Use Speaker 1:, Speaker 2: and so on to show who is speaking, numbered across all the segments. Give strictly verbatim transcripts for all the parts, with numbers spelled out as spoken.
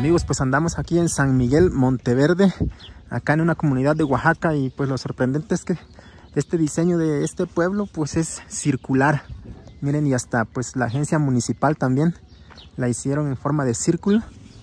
Speaker 1: Amigos, pues andamos aquí en San Miguel Monteverde, acá en una comunidad de Oaxaca, y pues lo sorprendente es que este diseño de este pueblo pues es circular. Miren, y hasta pues la agencia municipal también la hicieron en forma de círculo.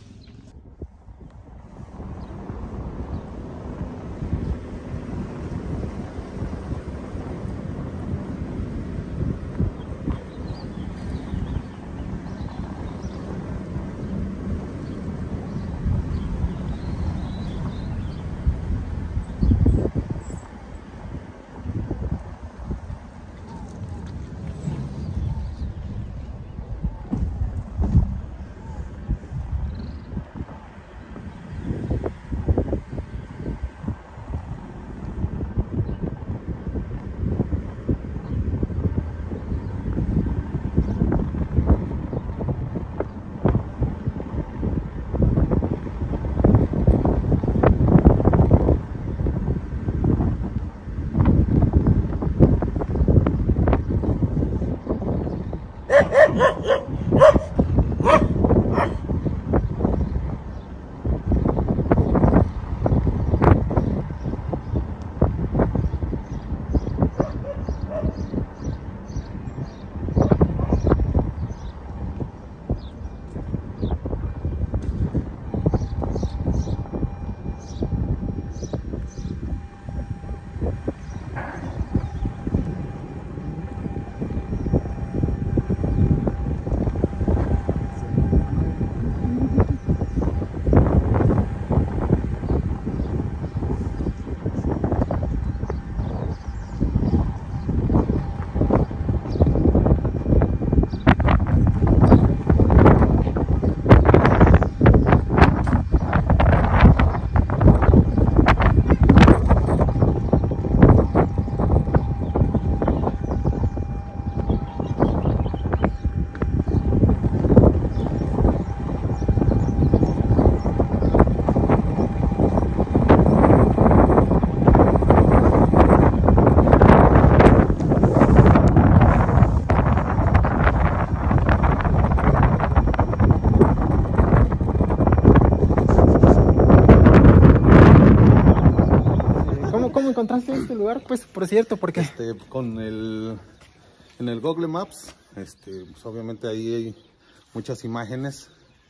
Speaker 1: ¿Cómo encontraste este lugar? Pues, por cierto, porque
Speaker 2: este, con el en el Google Maps, este, pues obviamente ahí hay muchas imágenes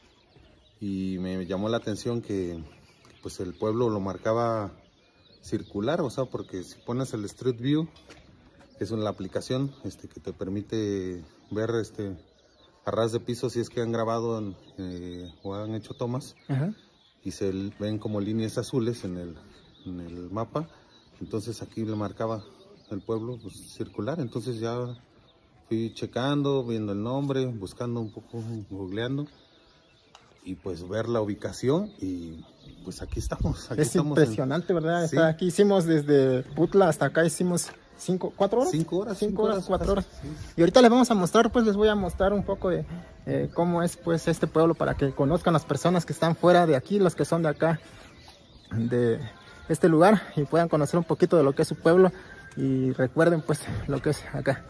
Speaker 2: y me llamó la atención que pues el pueblo lo marcaba circular, o sea, porque si pones el Street View, es una aplicación este, que te permite ver este a ras de piso si es que han grabado en, eh, o han hecho tomas. Ajá. Y se ven como líneas azules en el, en el mapa. Entonces aquí le marcaba el pueblo pues, circular. Entonces ya fui checando, viendo el nombre, buscando un poco, googleando, y pues ver la ubicación, y pues aquí estamos. Aquí
Speaker 1: es
Speaker 2: estamos
Speaker 1: impresionante, en... ¿verdad? Sí. Aquí hicimos desde Putla hasta acá, hicimos cinco, cuatro horas.
Speaker 2: Cinco horas.
Speaker 1: Cinco,
Speaker 2: cinco
Speaker 1: horas,
Speaker 2: horas,
Speaker 1: cuatro horas. Sí. Y ahorita les vamos a mostrar, pues les voy a mostrar un poco de eh, cómo es pues este pueblo, para que conozcan las personas que están fuera de aquí, los que son de acá, de este lugar, y puedan conocer un poquito de lo que es su pueblo y recuerden pues lo que es acá.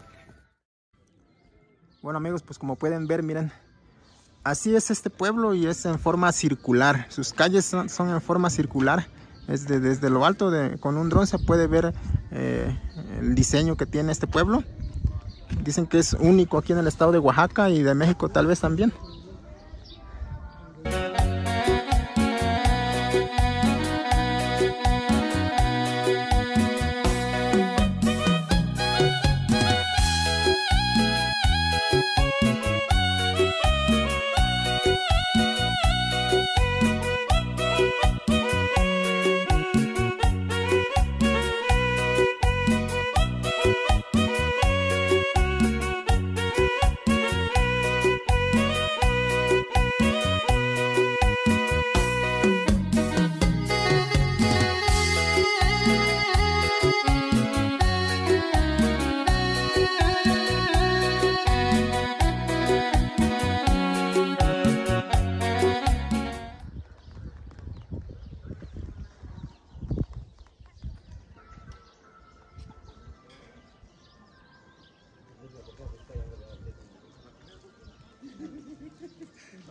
Speaker 1: Bueno, amigos, pues como pueden ver, miren, así es este pueblo, y es en forma circular. Sus calles son, son en forma circular. Es de, desde lo alto de, con un dron se puede ver eh, el diseño que tiene este pueblo. Dicen que es único aquí en el estado de Oaxaca y de México tal vez también.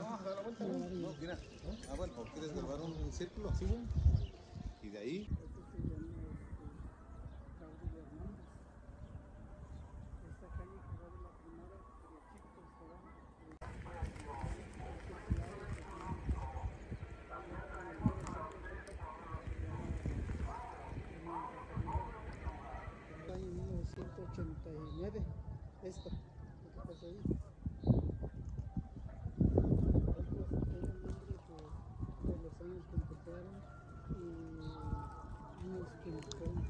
Speaker 2: No, da la vuelta. No, mira. Ah, bueno, ¿quieres grabar un círculo? Sí, bueno. Y de ahí.
Speaker 3: Año mil novecientos ochenta y nueve, esto, lo que pasó ahí. De los años que empezaron y años que fueron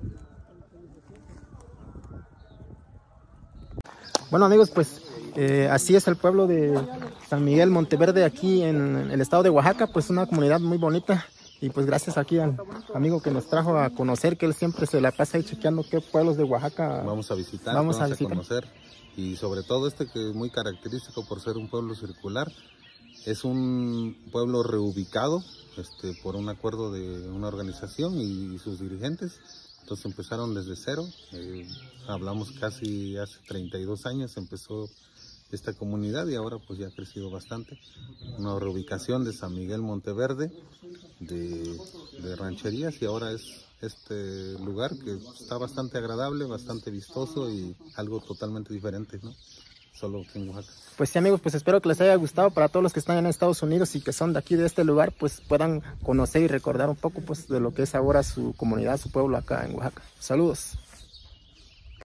Speaker 1: Bueno amigos, pues eh, así es el pueblo de San Miguel Monteverde aquí en el estado de Oaxaca, pues una comunidad muy bonita. Y pues gracias aquí al amigo que nos trajo a conocer, que él siempre se la pasa ahí chequeando qué pueblos de Oaxaca
Speaker 2: vamos a visitar,
Speaker 1: vamos,
Speaker 2: vamos
Speaker 1: a, visitar.
Speaker 2: a conocer. Y sobre todo este que es muy característico por ser un pueblo circular. Es un pueblo reubicado este, por un acuerdo de una organización y, y sus dirigentes. Entonces empezaron desde cero. Eh, hablamos casi hace treinta y dos años empezó esta comunidad y ahora pues ya ha crecido bastante. Una reubicación de San Miguel Monteverde, de, de rancherías, y ahora es este lugar que está bastante agradable, bastante vistoso y algo totalmente diferente, ¿no? Solo aquí en Oaxaca.
Speaker 1: Pues sí amigos, pues espero que les haya gustado. Para todos los que están en Estados Unidos y que son de aquí de este lugar, pues puedan conocer y recordar un poco pues de lo que es ahora su comunidad, su pueblo acá en Oaxaca. Saludos.